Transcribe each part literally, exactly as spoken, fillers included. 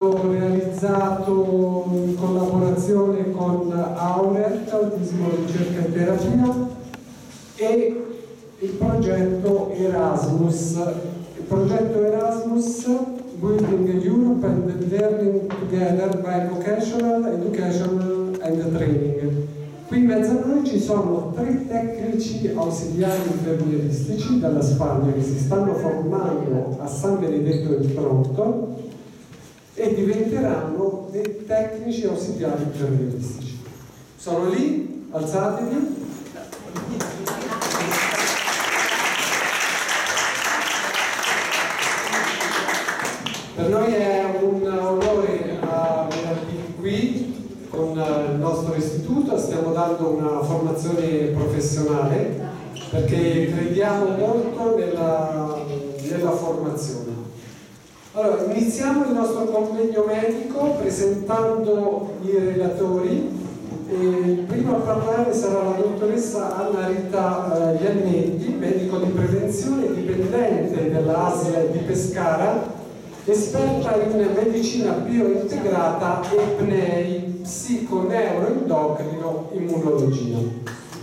realizzato in collaborazione con Auret, Autismo Ricerca e Terapia, e il progetto Erasmus. Il progetto Erasmus, Building Europe and Learning Together by Vocational Education and Training. Qui in mezzo a noi ci sono tre tecnici ausiliari infermieristici dalla Spagna che si stanno formando a San Benedetto del Tronto e diventeranno dei tecnici ausiliari infermieristici. Sono lì, alzatevi. Per noi è un onore avervi qui con il nostro istituto. Stiamo dando una formazione professionale perché crediamo molto nella, nella formazione. Allora, iniziamo il nostro convegno medico presentando i relatori. Il primo a parlare sarà la dottoressa Anna Rita eh, Iannetti, medico di prevenzione dipendente della A S L di Pescara, esperta in medicina biointegrata e P N E I, psiconeuroendocrino immunologia.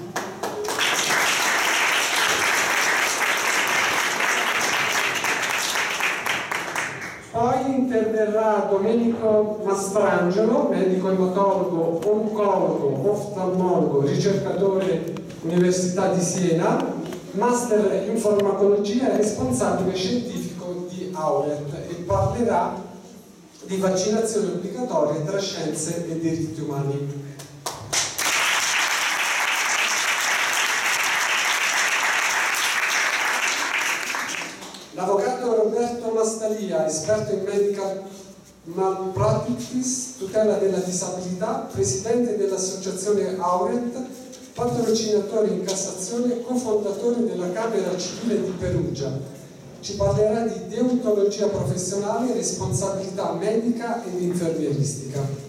Poi interverrà Domenico Mastrangelo, medico ematologo, oncologo, oftalmologo, ricercatore Università di Siena, master in farmacologia e responsabile scientifico di Auret, e parlerà di vaccinazioni obbligatorie tra scienze e diritti umani. L'avvocato Roberto Mastalia, esperto in medical malpractice, tutela della disabilità, presidente dell'associazione Auret, patrocinatore in Cassazione, cofondatore della Camera Civile di Perugia. Ci parlerà di deontologia professionale, responsabilità medica ed infermieristica.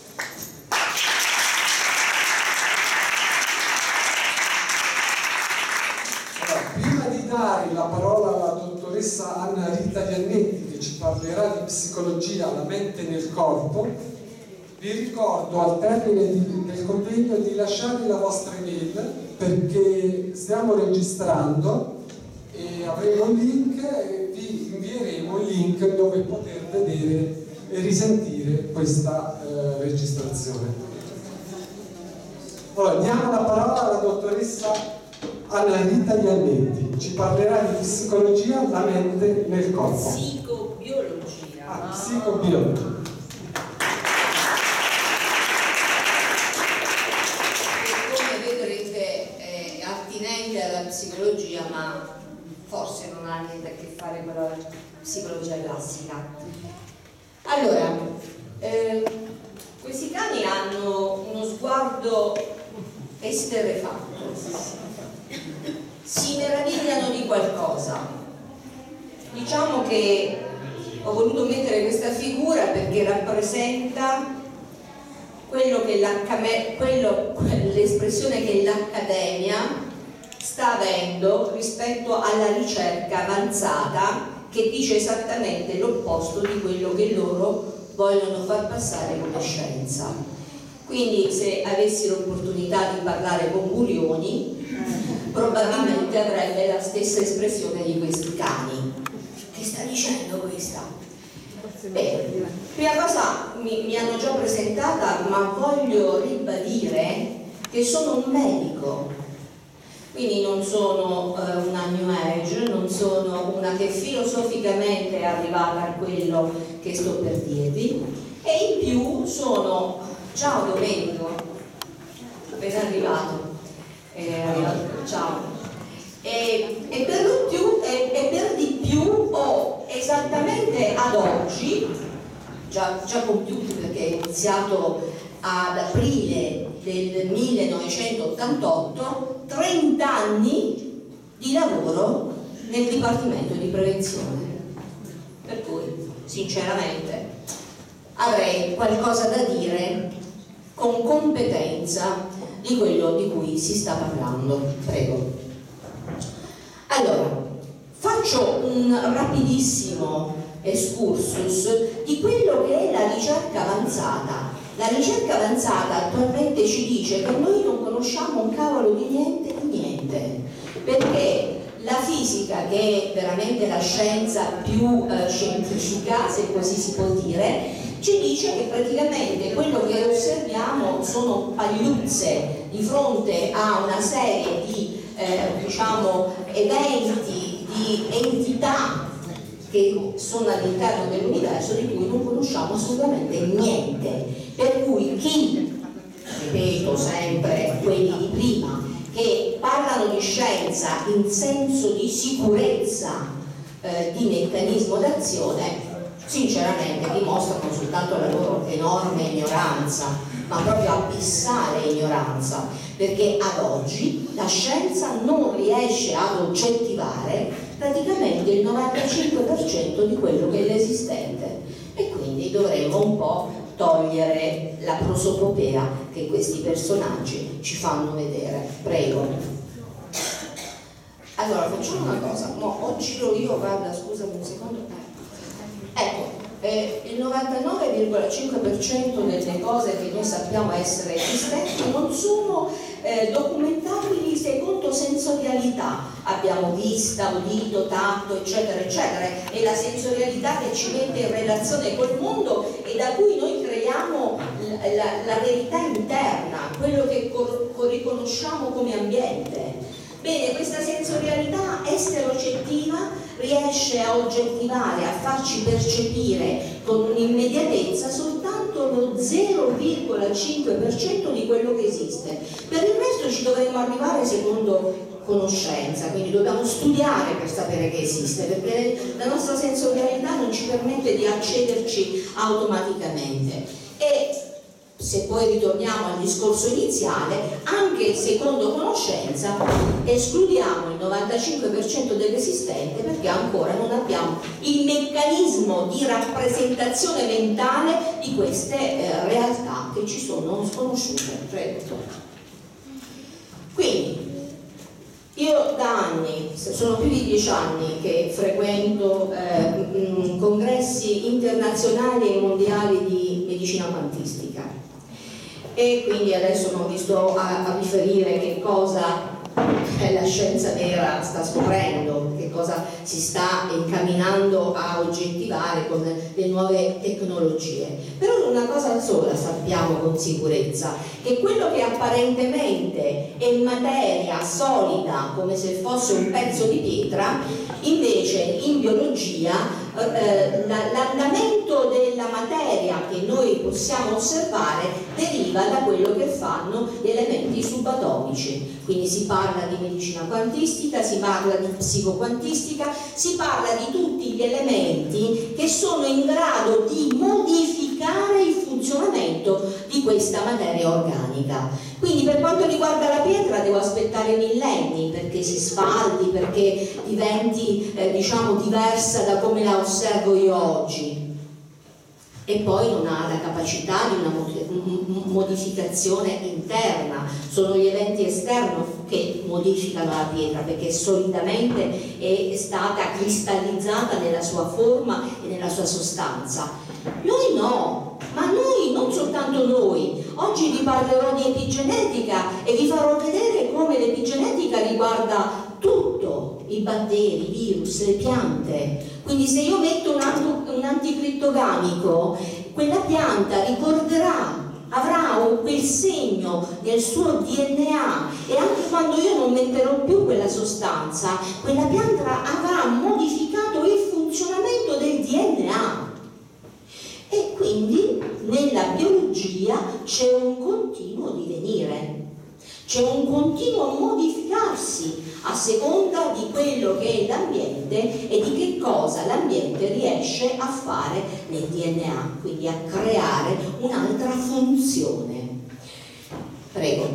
La parola alla dottoressa Anna Rita Iannetti, che ci parlerà di psicologia, la mente nel corpo. Vi ricordo al termine di, del convegno di lasciare la vostra email, perché stiamo registrando e avremo un link e vi invieremo il link dove poter vedere e risentire questa eh, registrazione. Allora, diamo la parola alla dottoressa Anna Rita Iannetti, ci parlerà di psicologia, la mente nel corpo. Psicobiologia. Ah, psicobiologia. Come vedrete è attinente alla psicologia, ma forse non ha niente a che fare con la psicologia classica. Allora, eh, questi cani hanno uno sguardo esterrefatto. Si meravigliano di qualcosa. Diciamo che ho voluto mettere questa figura perché rappresenta quello che l'espressione che l'accademia sta avendo rispetto alla ricerca avanzata, che dice esattamente l'opposto di quello che loro vogliono far passare come scienza. Quindi se avessi l'opportunità di parlare con Burioni, probabilmente avrebbe la stessa espressione di questi cani. Che sta dicendo questa? Bene, prima cosa mi, mi hanno già presentata, ma voglio ribadire che sono un medico, quindi non sono uh, una New Age, non sono una che filosoficamente è arrivata a quello che sto per dirvi, e in più sono, ciao Domenico, appena arrivato. Eh, ciao. E, e, per lo più, e, e per di più ho esattamente ad oggi, già, già compiuti perché è iniziato ad aprile del millenovecentottantotto, trenta anni di lavoro nel Dipartimento di Prevenzione. Per cui, sinceramente, avrei qualcosa da dire con competenza di quello di cui si sta parlando. Prego. Allora, faccio un rapidissimo excursus di quello che è la ricerca avanzata. La ricerca avanzata attualmente ci dice che noi non conosciamo un cavolo di niente di niente, perché la fisica, che è veramente la scienza più eh, scientifica, se così si può dire, ci dice che praticamente quello che osserviamo sono pagliuzze di fronte a una serie di eh, diciamo, eventi, di entità che sono all'interno dell'universo di cui non conosciamo assolutamente niente. Per cui chi, ripeto sempre quelli di prima, che parlano di scienza in senso di sicurezza eh, di meccanismo d'azione, sinceramente dimostrano soltanto la loro enorme ignoranza, ma proprio abissale ignoranza, perché ad oggi la scienza non riesce ad oggettivare praticamente il novantacinque per cento di quello che è l'esistente, e quindi dovremmo un po' togliere la prosopopea che questi personaggi ci fanno vedere. Prego. Allora facciamo una cosa, no, o giro io, guarda, scusami un secondo. Ecco, eh, il novantanove virgola cinque per cento delle cose che noi sappiamo essere esistenti non sono eh, documentabili secondo sensorialità. Abbiamo vista, udito, tatto, eccetera, eccetera. È la sensorialità che ci mette in relazione col mondo e da cui noi creiamo la, la, la verità interna, quello che cor- riconosciamo come ambiente. Bene, questa sensorialità esterocettiva riesce a oggettivare, a farci percepire con un'immediatezza soltanto lo zero virgola cinque per cento di quello che esiste. Per il resto ci dovremmo arrivare secondo conoscenza, quindi dobbiamo studiare per sapere che esiste, perché la nostra sensorialità non ci permette di accederci automaticamente. E se poi ritorniamo al discorso iniziale, anche secondo conoscenza escludiamo il novantacinque per cento dell'esistente perché ancora non abbiamo il meccanismo di rappresentazione mentale di queste eh, realtà che ci sono sconosciute. Prego. Quindi io da anni, sono più di dieci anni che frequento eh, mh, congressi internazionali e mondiali di medicina quantistica, e quindi adesso non vi sto a, a riferire che cosa la scienza vera sta scoprendo, che cosa si sta incamminando a oggettivare con le nuove tecnologie. Però una cosa sola sappiamo con sicurezza, che quello che apparentemente è materia solida, come se fosse un pezzo di pietra, invece in biologia eh, l'andamento della materia che noi possiamo osservare deriva da quello che fanno gli elementi subatomici. Quindi si parla di medicina quantistica, si parla di psicoquantistica, si parla di tutti gli elementi che sono in grado di modificare il funzionamento di questa materia organica. Quindi per quanto riguarda la pietra devo aspettare millenni perché si sfaldi, perché diventi eh, diciamo diversa da come la osservo io oggi, e poi non ha la capacità di una modificazione interna. Sono gli eventi esterni che modificano la pietra, perché solidamente è stata cristallizzata nella sua forma e nella sua sostanza. Noi no, ma noi, non soltanto noi. Oggi vi parlerò di epigenetica e vi farò vedere come l'epigenetica riguarda tutto, i batteri, i virus, le piante. Quindi se io metto un, un anticrittogamico, quella pianta ricorderà, avrà un, quel segno nel suo D N A, e anche quando io non metterò più quella sostanza, quella pianta avrà modificato il funzionamento del D N A. E quindi nella biologia c'è un continuo divenire, c'è un continuo modificarsi a seconda di quello che è l'ambiente e di che cosa l'ambiente riesce a fare nel D N A, quindi a creare un'altra funzione. Prego.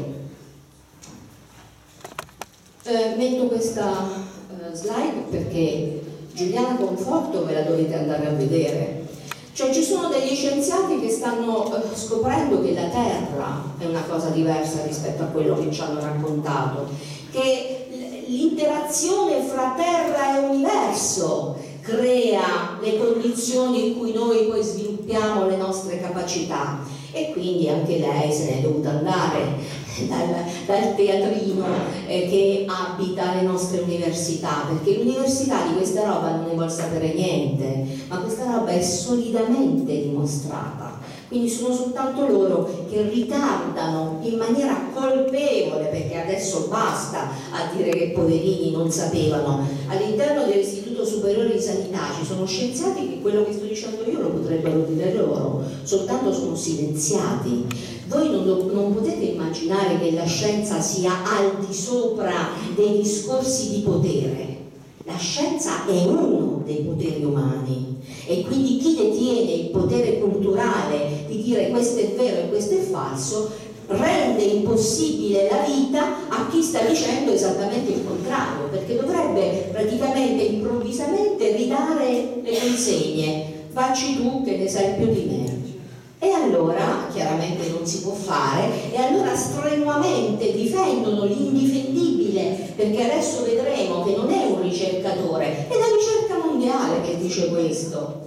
Eh, metto questa eh, slide perché Giuliana Conforto ve la dovete andare a vedere. Cioè ci sono degli scienziati che stanno eh, scoprendo che la Terra è una cosa diversa rispetto a quello che ci hanno raccontato, che l'interazione fra Terra e universo crea le condizioni in cui noi poi sviluppiamo le nostre capacità, e quindi anche lei se n'è dovuta andare dal, dal teatrino eh, che abita le nostre università, perché l'università di questa roba non ne vuol sapere niente, ma questa roba è solidamente dimostrata. Quindi sono soltanto loro che ritardano in maniera colpevole, perché adesso basta a dire che poverini non sapevano. All'interno dell'Istituto Superiore di Sanità ci sono scienziati che quello che sto dicendo io lo potrebbero dire loro, soltanto sono silenziati. Voi non, lo, non potete immaginare che la scienza sia al di sopra dei discorsi di potere. La scienza è uno dei poteri umani, e quindi chi detiene il potere culturale di dire questo è vero e questo è falso rende impossibile la vita a chi sta dicendo esattamente il contrario, perché dovrebbe praticamente improvvisamente ridare le consegne. Facci tu che ne sai più di me. E allora chiaramente non si può fare, e allora strenuamente difendono l'indifendibile, perché adesso vedremo che non è un ricercatore, è la ricerca mondiale che dice questo.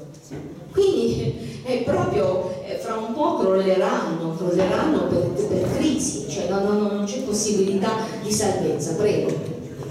Quindi è proprio eh, fra un po' crolleranno, crolleranno per, per crisi, cioè no, no, non c'è possibilità di salvezza. Prego.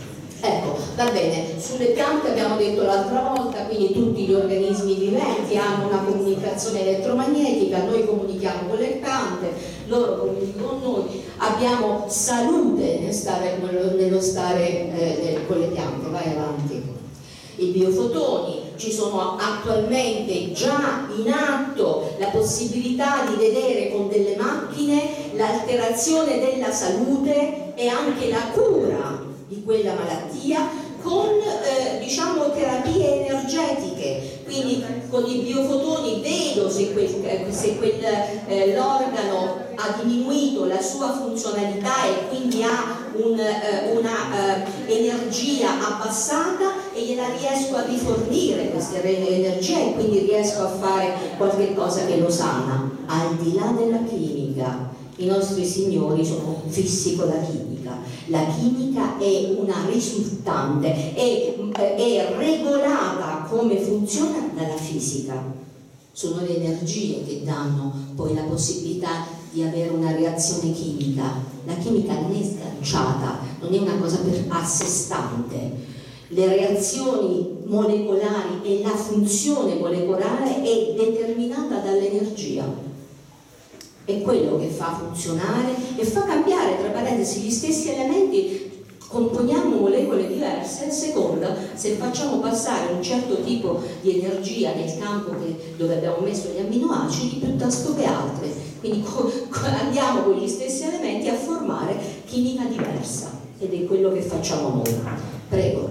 Ecco, va bene, sulle piante abbiamo detto l'altra volta, quindi tutti gli organismi viventi hanno una comunicazione elettromagnetica, noi comunichiamo con le piante, loro comunicano con noi, abbiamo salute nel stare, nello stare eh, con le piante. Vai avanti. I biofotoni, ci sono attualmente già in atto la possibilità di vedere con delle macchine l'alterazione della salute e anche la cura di quella malattia con eh, diciamo terapie energetiche. Quindi con i biofotoni vedo se, quel, se quel, eh, l'organo ha diminuito la sua funzionalità e quindi ha un, eh, una eh, energia abbassata, e gliela riesco a rifornire questa energia, e quindi riesco a fare qualche cosa che lo sana. Al di là della chimica, i nostri signori sono fissi con la chimica. La chimica è una risultante, è, è regolata come funziona dalla fisica. Sono le energie che danno poi la possibilità di avere una reazione chimica. La chimica non è sganciata, non è una cosa per a sé stante. Le reazioni molecolari e la funzione molecolare è determinata dall'energia. È quello che fa funzionare e fa cambiare, tra parentesi, gli stessi elementi. Componiamo molecole diverse a seconda se facciamo passare un certo tipo di energia nel campo che, dove abbiamo messo gli amminoacidi, piuttosto che altre. Quindi andiamo con gli stessi elementi a formare chimica diversa, ed è quello che facciamo noi. Prego.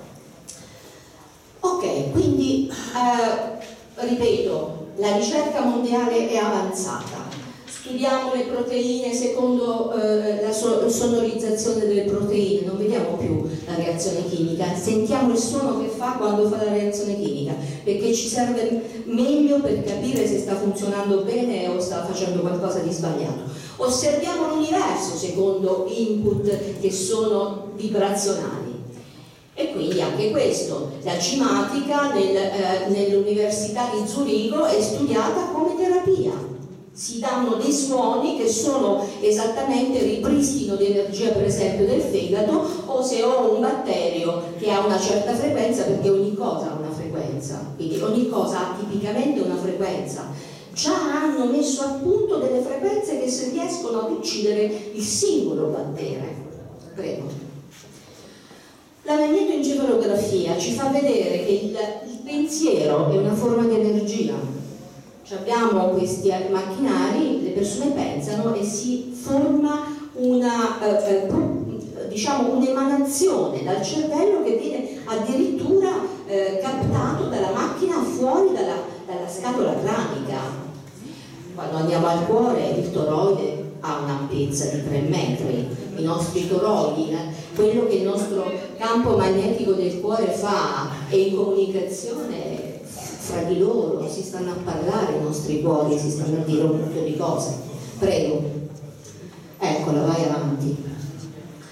Ok, quindi eh, ripeto, la ricerca mondiale è avanzata. Studiamo le proteine secondo eh, la so sonorizzazione delle proteine, non vediamo più la reazione chimica, sentiamo il suono che fa quando fa la reazione chimica, perché ci serve meglio per capire se sta funzionando bene o sta facendo qualcosa di sbagliato. Osserviamo l'universo secondo input che sono vibrazionali. E quindi anche questo, la cimatica nel, eh, nell'Università di Zurigo è studiata come terapia. Si danno dei suoni che sono esattamente ripristino di energia, per esempio del fegato, o se ho un batterio che ha una certa frequenza, perché ogni cosa ha una frequenza, quindi ogni cosa ha tipicamente una frequenza. Già hanno messo a punto delle frequenze che se riescono ad uccidere il singolo batterio. Prego. La magnetoencefalografia ci fa vedere che il, il pensiero è una forma di energia. Abbiamo questi macchinari, le persone pensano e si forma una, eh, diciamo, un'emanazione dal cervello che viene addirittura eh, captato dalla macchina fuori dalla, dalla scatola cranica. Quando andiamo al cuore, il toroide ha un'ampiezza di tre metri, i nostri toroidi, eh, quello che il nostro campo magnetico del cuore fa è in comunicazione fra di loro, si stanno a parlare i nostri cuori, si stanno a dire un mucchio di cose. Prego. Eccola, vai avanti.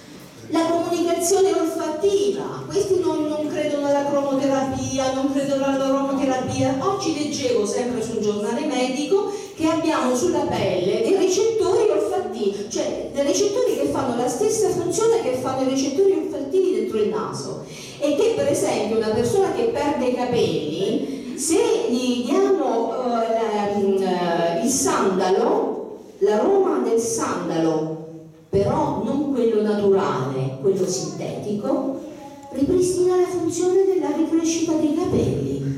La comunicazione olfattiva, questi non, non credono alla cromoterapia, non credono all'aromaterapia. Oggi leggevo sempre su un giornale medico che abbiamo sulla pelle dei recettori olfattivi, cioè dei recettori che fanno la stessa funzione che fanno i recettori olfattivi dentro il naso, e che per esempio una persona che perde i capelli, se gli diamo uh, la, uh, il sandalo, l'aroma del sandalo, però non quello naturale, quello sintetico, ripristina la funzione della ricrescita dei capelli.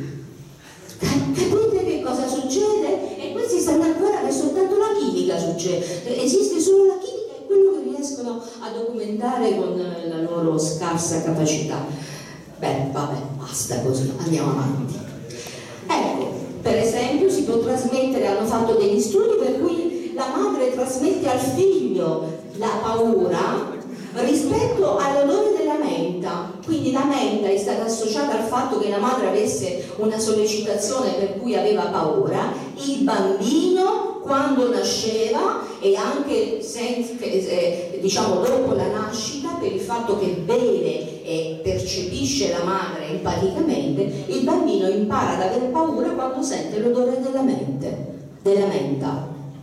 Capite che cosa succede? E questi stanno ancora che soltanto la chimica succede, esiste solo la chimica e quello che riescono a documentare con la loro scarsa capacità. Beh, vabbè, basta così, andiamo avanti. Ecco, per esempio si può trasmettere, hanno fatto degli studi per cui la madre trasmette al figlio la paura rispetto all'odore della menta, quindi la menta è stata associata al fatto che la madre avesse una sollecitazione per cui aveva paura. Il bambino quando nasceva e anche senza, eh, diciamo dopo la nascita, per il fatto che vede e percepisce la madre empaticamente, il bambino impara ad avere paura quando sente l'odore della mente, della menta.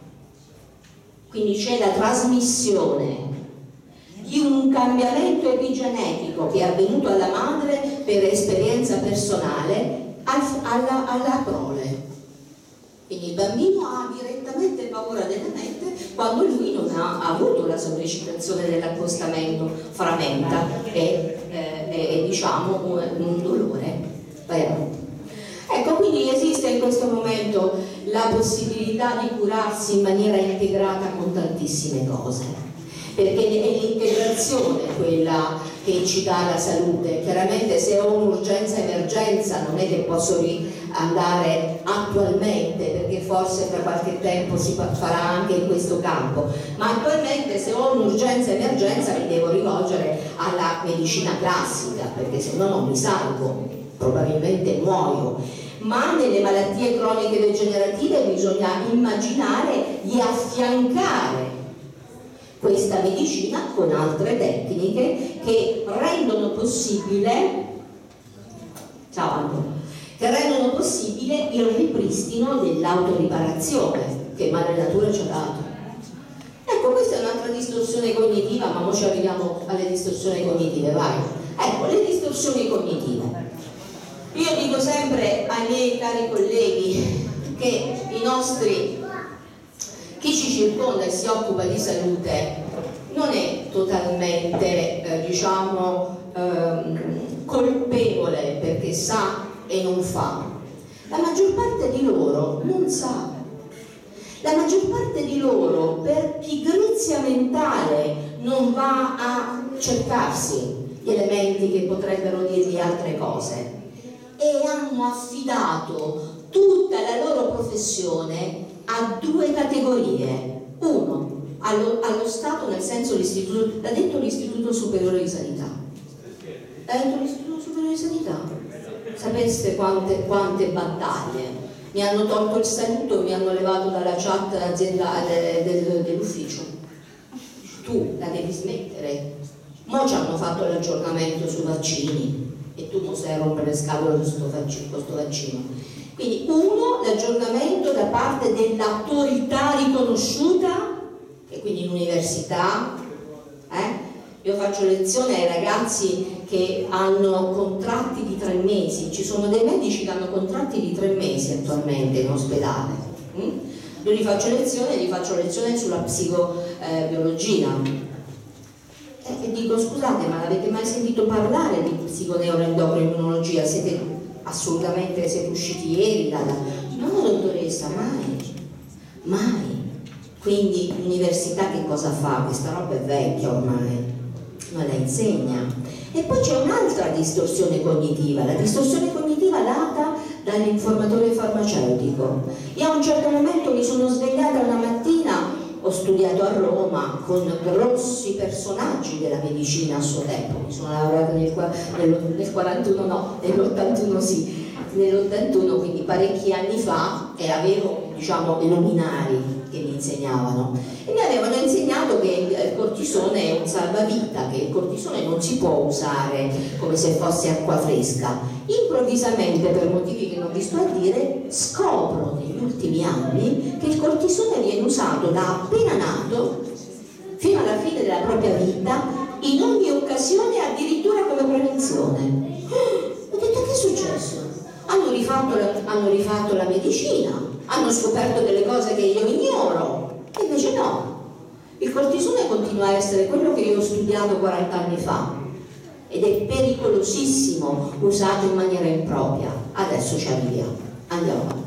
Quindi c'è la trasmissione di un cambiamento epigenetico che è avvenuto alla madre per esperienza personale alla, alla prole. Quindi il bambino ha direttamente paura della mente quando lui non ha avuto la sollecitazione dell'accostamento fra menta e, eh, e, e diciamo un, un dolore. Vero? Ecco, quindi esiste in questo momento la possibilità di curarsi in maniera integrata con tantissime cose, perché è l'integrazione quella che ci dà la salute. Chiaramente se ho un'urgenza emergenza non è che posso andare attualmente, perché forse tra qualche tempo si farà anche in questo campo, ma attualmente se ho un'urgenza emergenza mi devo rivolgere alla medicina classica, perché se no non mi salvo, probabilmente muoio. Ma nelle malattie croniche degenerative bisogna immaginare di affiancare questa medicina con altre tecniche che rendono possibile, ciao Anto, che rendono possibile il ripristino dell'autoriparazione che Madre Natura ci ha dato. Ecco, questa è un'altra distorsione cognitiva, ma ora ci arriviamo alle distorsioni cognitive, vai. Ecco, le distorsioni cognitive. Io dico sempre ai miei cari colleghi che i nostri, chi ci circonda e si occupa di salute non è totalmente eh, diciamo ehm, colpevole perché sa e non fa. La maggior parte di loro non sa. La maggior parte di loro per pigrizia mentale non va a cercarsi gli elementi che potrebbero dirgli altre cose, e hanno affidato tutta la loro professione a due categorie. Uno, allo, allo Stato, nel senso l'istituto, l'ha detto l'Istituto Superiore di Sanità. L'ha detto l'Istituto Superiore di Sanità. Sapeste quante, quante battaglie? Mi hanno tolto il saluto, mi hanno levato dalla chat aziendale del, dell'ufficio. Tu la devi smettere. Mo ci hanno fatto l'aggiornamento sui vaccini e tu non sai rompere le scatole con questo vaccino. Quindi uno, l'aggiornamento da parte dell'autorità riconosciuta, e quindi l'università. Eh? Io faccio lezione ai ragazzi che hanno contratti di tre mesi, ci sono dei medici che hanno contratti di tre mesi attualmente in ospedale. Mm? Io gli faccio lezione, gli faccio lezione sulla psicobiologia. E dico, scusate, ma avete mai sentito parlare di psiconeuroendocrinologia? Siete assolutamente, siete usciti ieri dalla... No, dottoressa, mai, mai. Quindi l'università che cosa fa? Questa roba è vecchia ormai, non la insegna. E poi c'è un'altra distorsione cognitiva, la distorsione cognitiva data dall'informatore farmaceutico. Io a un certo momento mi sono svegliata una mattina, ho studiato a Roma con grossi personaggi della medicina a suo tempo, mi sono laureata nel, nel, nel quarantuno, no, nell'ottantuno sì, nell'ottantuno, quindi parecchi anni fa, e avevo diciamo luminari che mi insegnavano, e mi avevano insegnato che il cortisone è un salvavita, che il cortisone non si può usare come se fosse acqua fresca. Improvvisamente, per motivi che non vi sto a dire, scopro negli ultimi anni che il cortisone viene usato da appena nato fino alla fine della propria vita, in ogni occasione, addirittura come prevenzione. Ho detto: che è successo? Hanno rifatto, la, hanno rifatto la medicina, hanno scoperto delle cose che io ignoro, e invece no, il cortisone continua a essere quello che io ho studiato quaranta anni fa, ed è pericolosissimo usato in maniera impropria. Adesso ci arriviamo, andiamo avanti.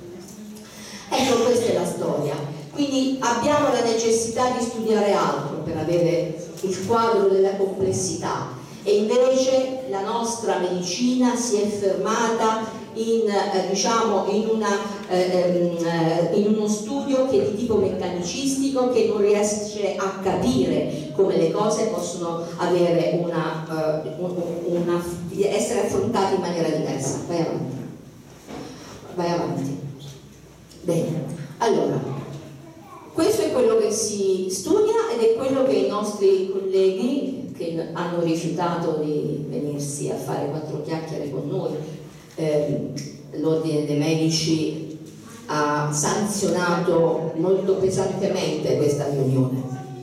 Ecco, questa è la storia. Quindi abbiamo la necessità di studiare altro per avere il quadro della complessità, e invece la nostra medicina si è fermata in, eh, diciamo, in, una, eh, eh, in uno studio che è di tipo meccanicistico, che non riesce a capire come le cose possono avere una, eh, una, essere affrontate in maniera diversa. Vai avanti. Vai avanti. Bene, allora, questo è quello che si studia ed è quello che i nostri colleghi, che hanno rifiutato di venirsi a fare quattro chiacchiere con noi, eh, l'ordine dei medici ha sanzionato molto pesantemente questa riunione,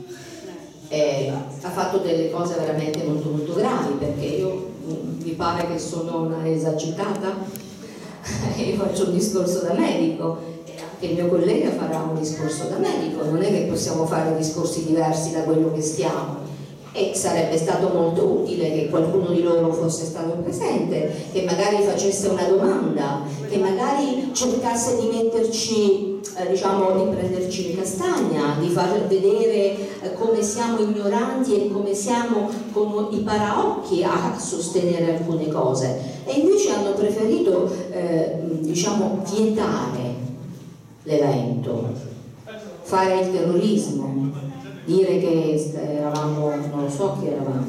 eh, ha fatto delle cose veramente molto molto gravi, perché io mi pare che sono una esagitata io faccio un discorso da medico, che il mio collega farà un discorso da medico, non è che possiamo fare discorsi diversi da quello che stiamo, e sarebbe stato molto utile che qualcuno di loro fosse stato presente, che magari facesse una domanda, che magari cercasse di metterci, eh, diciamo, di prenderci in castagna, di far vedere eh, come siamo ignoranti e come siamo con i paraocchi a sostenere alcune cose, e invece hanno preferito eh, diciamo vietare l'evento, fare il terrorismo, dire che eravamo, non lo so chi eravamo.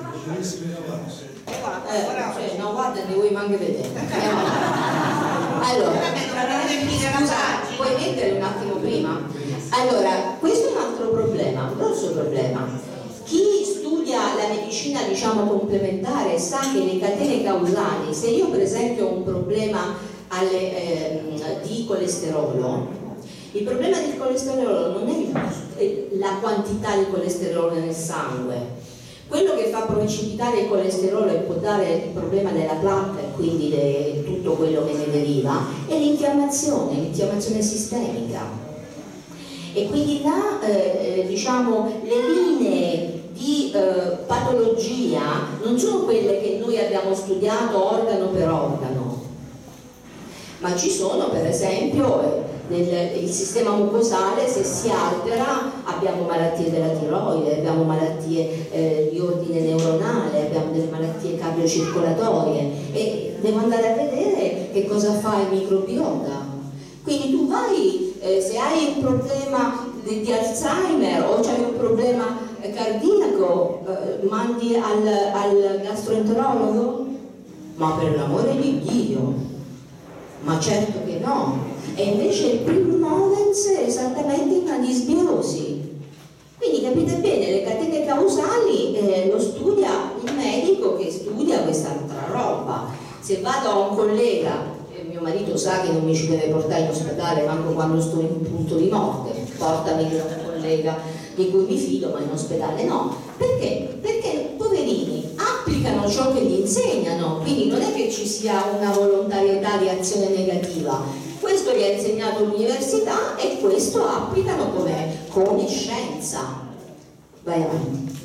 Eh, cioè, no, guarda, ne vuoi manche vedere. Allora, scusa, puoi mettere un attimo prima? Allora, questo è un altro problema, un grosso problema. Chi studia la medicina, diciamo, complementare sa che le catene causali, se io per esempio ho un problema alle, eh, di colesterolo, il problema del colesterolo non è la quantità di colesterolo nel sangue. Quello che fa precipitare il colesterolo e può dare il problema della placca e quindi de, tutto quello che ne deriva è l'infiammazione, l'infiammazione sistemica. E quindi là, eh, diciamo, le linee di eh, patologia non sono quelle che noi abbiamo studiato organo per organo, ma ci sono, per esempio, eh, nel, il sistema mucosale, se si altera abbiamo malattie della tiroide, abbiamo malattie eh, di ordine neuronale, abbiamo delle malattie cardiocircolatorie, e devo andare a vedere che cosa fa il microbiota. Quindi tu vai, eh, se hai un problema di, di Alzheimer o c'hai un problema eh, cardiaco, eh, mandi al, al gastroenterologo? Ma per l'amore di Dio, ma certo che no. E invece il primo movens è esattamente una disbiosi. Quindi capite bene, le catene causali eh, lo studia il medico che studia quest'altra roba. Se vado a un collega, eh, mio marito sa che non mi ci deve portare in ospedale manco quando sto in un punto di morte, portami da un collega di cui mi fido, ma in ospedale no. Perché? Perché poverini applicano ciò che gli insegnano, quindi non è che ci sia una volontarietà di azione negativa. Questo gli ha insegnato l'università e questo applicano come, come scienza. Vai avanti.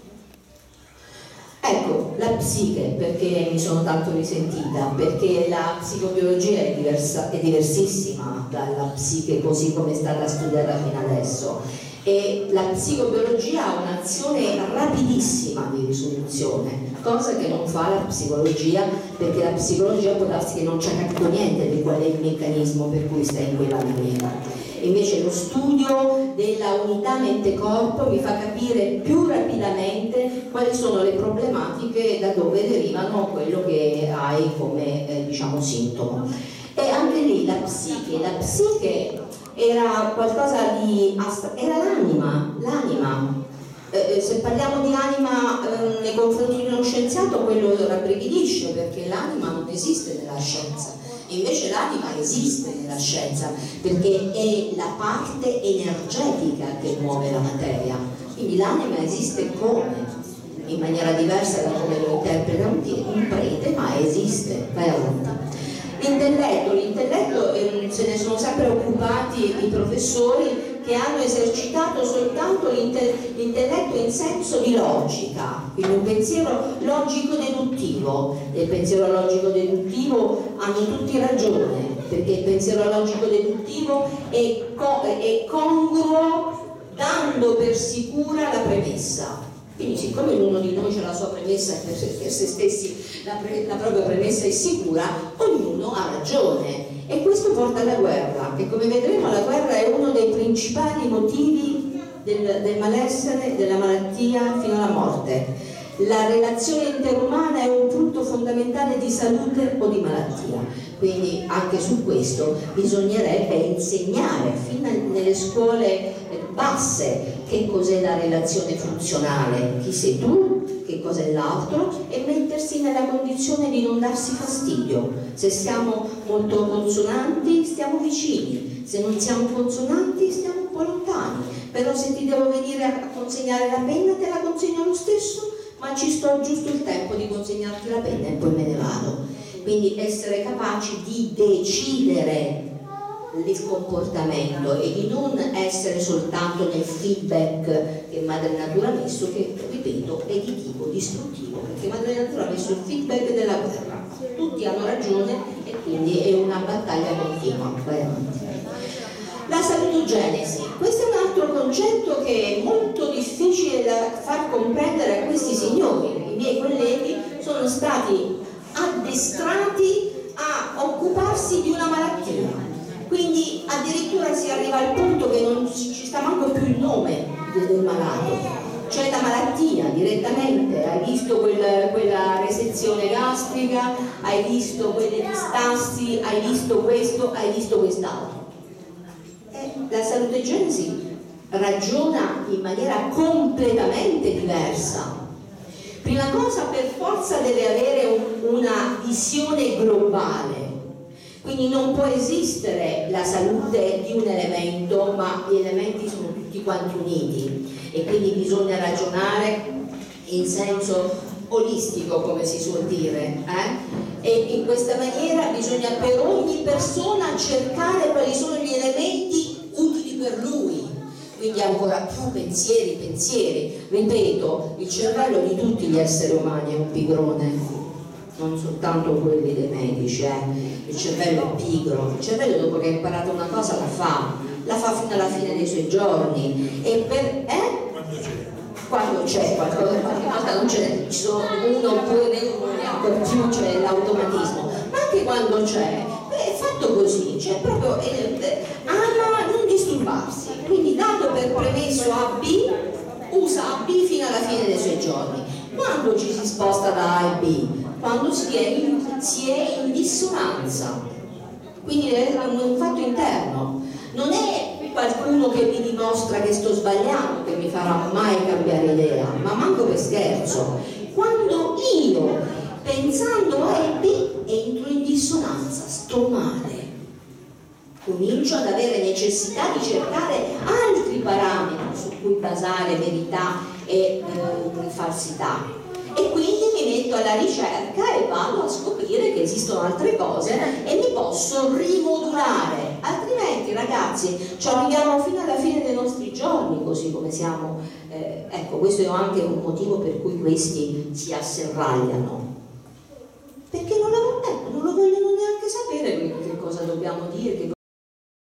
Ecco, la psiche, perché mi sono tanto risentita? Perché la psicobiologia è, diversa, è diversissima dalla psiche così come è stata studiata fino adesso. E la psicobiologia ha un'azione rapidissima di risoluzione, cosa che non fa la psicologia, perché la psicologia può darsi che non c'è capito niente di qual è il meccanismo per cui sta in quella maniera. Invece lo studio della unità mente-corpo mi fa capire più rapidamente quali sono le problematiche da dove derivano quello che hai come eh, diciamo sintomo. E anche lì la psiche, la psiche era qualcosa di astra- era l'anima, l'anima. Eh, se parliamo di anima eh, nei confronti di uno scienziato, quello rabbrividisce, perché l'anima non esiste nella scienza. Invece l'anima esiste nella scienza, perché è la parte energetica che muove la materia. Quindi l'anima esiste come? In maniera diversa da come lo interpreta un prete, ma esiste, vai avanti. L'intelletto, l'intelletto eh, se ne sono sempre occupati i professori, che hanno esercitato soltanto l'intelletto in senso di logica, quindi un pensiero logico-deduttivo. Nel pensiero logico-deduttivo hanno tutti ragione, perché il pensiero logico-deduttivo è, co è congruo dando per sicura la premessa. Quindi siccome ognuno di noi ha la sua premessa e per, per se stessi la, pre, la propria premessa è sicura, ognuno ha ragione. E questo porta alla guerra, e come vedremo la guerra è uno dei principali motivi del, del malessere, della malattia fino alla morte. La relazione interumana è un punto fondamentale di salute o di malattia, quindi anche su questo bisognerebbe insegnare fin nelle scuole basse che cos'è la relazione funzionale, chi sei tu, che cos'è l'altro, e mettersi nella condizione di non darsi fastidio. Se siamo molto consonanti stiamo vicini, se non siamo consonanti stiamo un po' lontani, però se ti devo venire a consegnare la penna te la consegno lo stesso, ma ci sto giusto il tempo di consegnarti la penna e poi me ne vado. Quindi essere capaci di decidere il comportamento e di non essere soltanto nel feedback che Madre Natura ha messo, che ripeto è di tipo distruttivo, perché Madre Natura ha messo il feedback della guerra, tutti hanno ragione e quindi è una battaglia continua. Vai avanti. La salutogenesi, questo è un altro concetto che è molto difficile da far comprendere a questi signori. I miei colleghi sono stati addestrati a occuparsi di una malattia, quindi addirittura si arriva al punto che non ci sta manco più il nome del malato, cioè la malattia direttamente. Hai visto quel, quella resezione gastrica, hai visto quelle distassi, hai visto questo, hai visto quest'altro. La salutogenesi ragiona in maniera completamente diversa. Prima cosa, per forza deve avere un, una visione globale, quindi non può esistere la salute di un elemento, ma gli elementi sono tutti quanti uniti, e quindi bisogna ragionare in senso olistico, come si suol dire, eh? E in questa maniera bisogna per ogni persona cercare quali sono gli elementi utili per lui, quindi ancora più pensieri, pensieri. Ripeto, il cervello di tutti gli esseri umani è un pigrone, non soltanto quelli dei medici, eh. Il cervello è pigro, il cervello dopo che ha imparato una cosa la fa, la fa fino alla fine dei suoi giorni, e per... Eh? Quando c'è qualcosa, qualche volta non ce n'è, ci sono uno oppure uno e ancora più c'è l'automatismo, ma anche quando c'è, è fatto così, cioè proprio eh, ama non disturbarsi, quindi dato per premesso A B, usa A B fino alla fine dei suoi giorni. Quando ci si sposta da A e B? Quando si è in, si è in dissonanza, quindi è un fatto interno, non è qualcuno che mi dimostra che sto sbagliando che mi farà mai cambiare idea, ma manco per scherzo. Quando io, pensando A e B, entro in dissonanza, sto male, comincio ad avere necessità di cercare altri parametri su cui basare verità e eh, falsità, e quindi mi metto alla ricerca e vado a scoprire che esistono altre cose e mi posso rimodulare, altrimenti ragazzi ci arriviamo fino alla fine dei nostri giorni così come siamo. Eh, ecco, questo è anche un motivo per cui questi si asserragliano, perché non lavorano